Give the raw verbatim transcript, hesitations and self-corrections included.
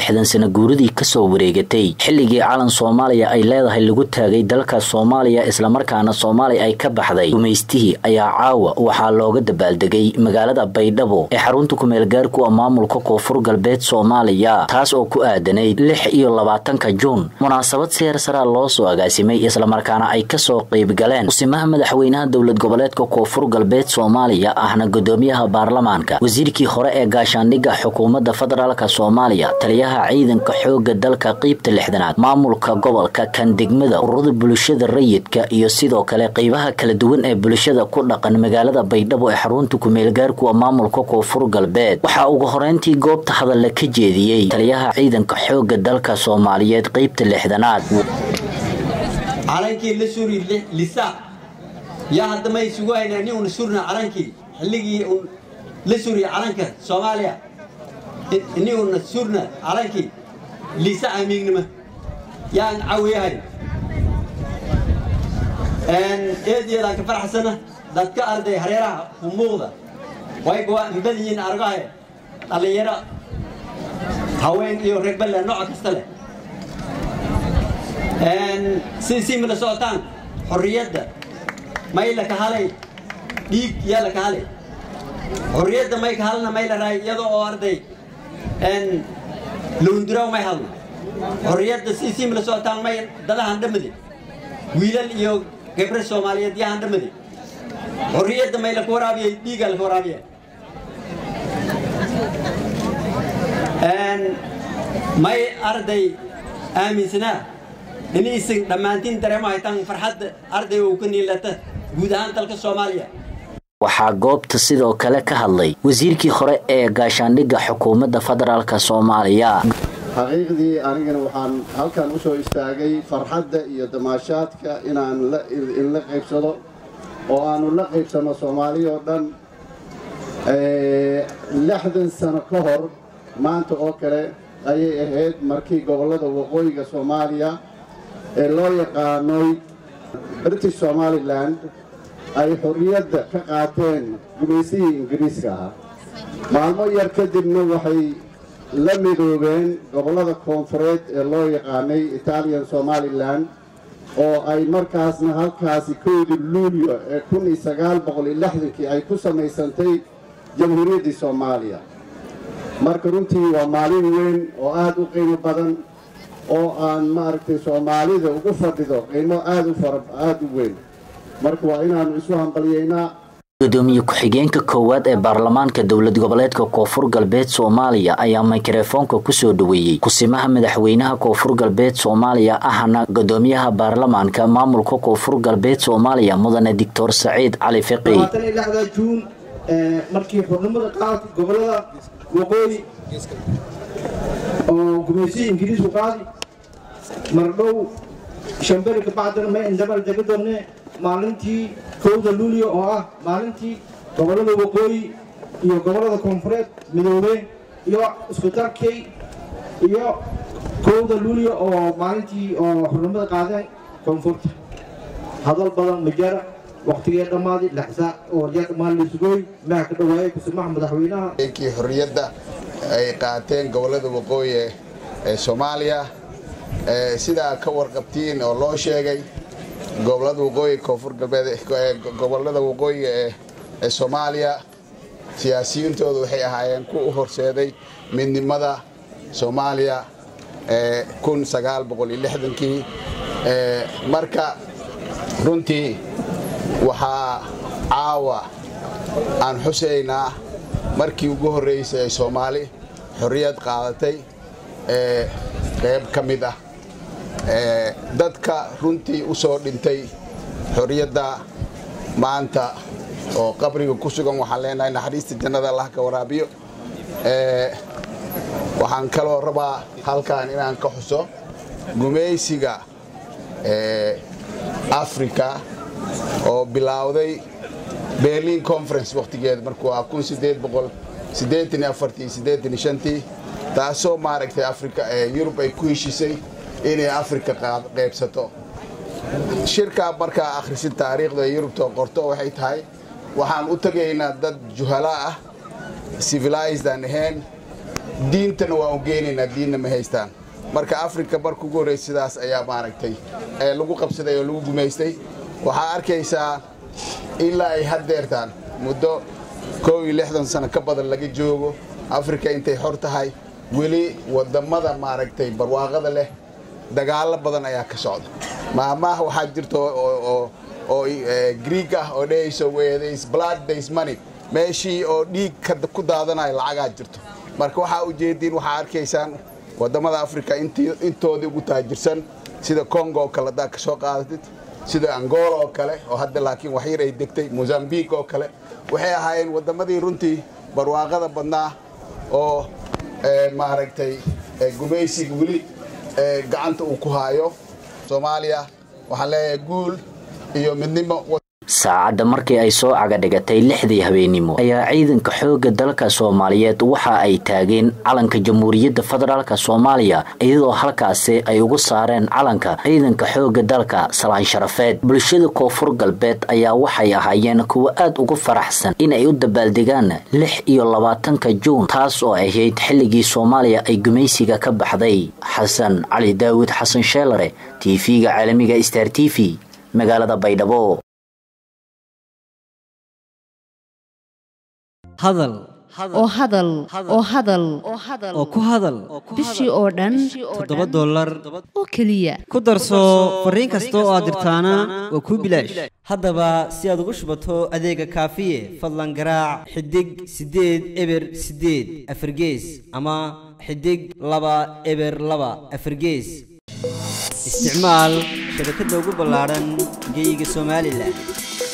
lixdan sano guuridii ka soo wareegatay xilligii calan Soomaaliya ay leedahay lagu taagay dalka Soomaaliya isla markaana Soomaaliya ay ka baxday gumeystihii ayaa caawa waxaa looga dabaaldegay magaalada Baydhabo ee xarunta ku meel gaarku ah maamulka Koonfur Galbeed Soomaaliya taas oo ku aadanay lix iyo labaatanka Juun munaasabad seer sare loo soo agaasimay isla markaana ay ka soo qayb galeen usimaha madaxweynaha dawlad goboleedka Koonfur Galbeed Soomaaliya ahna gudoomiyaha baarlamaanka wasiirkii hore ee gaashaandhigga xukuumadda federaalka Soomaaliya taliyaha ciidanka xoogga dalka qaybta lixdanaad maamulka gobolka kan degmada ururada bulshada rayidka iyo sidoo kale qaybaha kala duwan ee bulshada ku dhaqan magaalada Baydhabo ee xarunta ku meel gaarku ah maamulka Koonfur Galbeed waxa ugu horeyntii goobta hadal ka jeediyay taliyaha ciidanka xoogga dalka Soomaaliyeed qaybta lixdanaad calankii la suri lisa ya hadda ma isugu haynaa uu surna calankii xilligii uu la suri calanka Soomaaliya inii uu surna calankii lisa amignima yaan caawiyahay ان eediyada ka farxsana dadka arday hareeraha u muuqda way badiyeen argahay dhalinyaro haween iyo rag bal nooc kasta leh ان si si mala sootaan xorriyada mayla ka halay dhiig yala ka halay xorriyada may ka halna mayla raay iyadoo oo arday ان luundiro may halna xorriyada si si mala sootaan may dalahan dhamadi wiilal iyo gabdho Soomaaliyeed yahan dhamadi xorriyada may la kooraabiye dhiig la kooraabiye ان may arday aaminsana inay isin dhamaantiin dareemahay tan farxad arday uu ka niilata guud ahaan dalka Soomaaliya waxaa goobta sidoo kale ka hadlay wasiirkii hore ee gaashaandhigga xukuumadda federaalka Soomaaliya xaqiiqdii anigana waxaan halkan u soo istaagay farxadda iyo damaashaadka inaan la in la qaybsado oo aanu la qaybsano Soomaaliya oo dhan ee lixdan sano ka hor maanta oo kale ayay ahayd markii gobolada waqooyiga Soomaaliya ee loo yaqaanay British Somaliland ay xorriyadda ka qaateen gumaysigii Ingiriiska ah maalmo yar kadibna waxay la midoobeen gobolada koonfureed ee loo yaqaanay Italian Somaliland oo ay markaasna halkaasi koodii Luulyo ee kun iyo sagaal boqol iyo lixdan ay ku samaysantay jamhuuriyadda Soomaaliya marka runtii waa maalin weyn oo aad u qiimo badan oo aan maaragtay Soomaalida ugu fadhido qiimo aad u fara aad u weyn marka waa inaan isu hambalyeynaa gudoomiye ku-xigeenka koowaad ee baarlamaanka dawlad goboleedka Koonfur Galbeed Soomaaliya ayaa mikrofoonka ku soo dhaweeyay kusimaha madaxweynaha Koonfur Galbeed Soomaaliya ahna gudoomiyaha baarlamaanka maamulka Koonfur Galbeed Soomaaliya mudane Doctor Saciid Cali Fiqi lixdan Juun markii xornimada qaaday gobolada waqooyi oo gumaysigii Ingiriisku qaaday mardhow shambari ka bacdan ma indabal jabadone maalintii kowda Luulyo oo ah maalintii gobolada waqooyi iyo gobolada koonfureed midoobeen iyo isku darkay iyo kowda Luulyo oo maalintii oo xornimada qaadeen koonfurta hadal badan majara waqtiga dhamaaday laxsa oo jeed maalintii sugooy ma ka dhawaayay kusimaha madaxweynaha ee xorriyadda ay qaateen gobolada waqooyi ee Soomaaliya ee sida ka warqabtiin oo loo sheegay gobolada waqooyi Koonfur Galbeed gobolada waqooyi ee Soomaaliya siyaasiyiintoodu waxay ahaayeen ku horseeday midnimada Soomaaliya ee kun sagaal boqol iyo lixdan ee marka runtii waxa caawa aan xuseynaa markii ugu horeysay ee Soomaali xorriyad qaadatay ee qayb kamid ah ee dadka runtii u soo dhintay xorriyadda maanta oo qabriga ku sugan waxaan leenahay naxariista jannada Allah ka waraabiyo ee waxaan kaloo rabaa halkaan inaan ka xuso gumeysiga ee Afrika oo bilowday Berlin Conference waqtigeed markuu ah kun sideed boqol siddeetan iyo afar siddeetan iyo shan taasoo maaragtay Afrika ee Yurub ay ku heshisay inay Afrika qaybsato shirka marka akhrisin taariikhda Yurubta qorto waxay tahay waxaan u tagaynaa dad juhala ah civilized and ahayn diintana waa u geenaynaa diinna ma haystaan marka Afrika barku ugu horeeyay sidaas ayaa maaragtay ee lagu qabsaday oo lagu gumeystay waxa arkaysaa ilaa ay hadeertaan muddo kow iyo lixdan sano ka badan laga joogo Afrika intay xor tahay weli wadamada maaragtay barwaaqada leh dagaal badan ayaa ka socda maamaha waxa jirto oo oo Greek ah oo dhayso where there is blood there is money meeshii oo dhiig ku daadanay lacag jirto marka waxa u jeedin waxa arkaysaan wadamada Afrika intii intoodii ugu taajirsan sida Congo kala daa ka soo qaadatid sida Angola oo kale oo hadda laakiin wax yar ay degtay Mozambique oo kale waxay ahaayeen wadamadii runtii barwaaqada badnaa oo ee maaragtay gumaysiga wili ee gacanta uu ku haayo Soomaaliya waxa leeyahay guul iyo midnimo saacada markii ay soo caga dhigatay lixdii habeenimo ayaa ciidanka xoogga dalka Soomaaliyeed waxa ay taageen calanka Jamhuuriyadda Federaalka Soomaaliya iyadoo halkaas ay ugu saareen calanka ciidanka xoogga dalka salaan sharafeed bulshada Koonfur Galbeed ayaa waxay ahaayeen kuwa aad ugu faraxsan in ay u dabaaldegaan lix iyo labaatanka Juun taas oo ahayd xilligii Soomaaliya ay gumaysiga ka baxday Xasan Cali Daawud Xasan Sheelare T V-ga caalamiga Star T V magaalada Baydhabo hadal oo hadal oo hadal oo ku hadal bishii oo dhan toddoba dollar oo kaliya ku darso fariin kasta oo aad dirtaana waa ku bilaash haddaba si aad ugu shubato adeega kaafiye fadlan garaac xidig sideed eber sideed afargees ama xidig laba eber laba afargees isticmaal shabakadda ugu ballaaran geyga Soomaaliland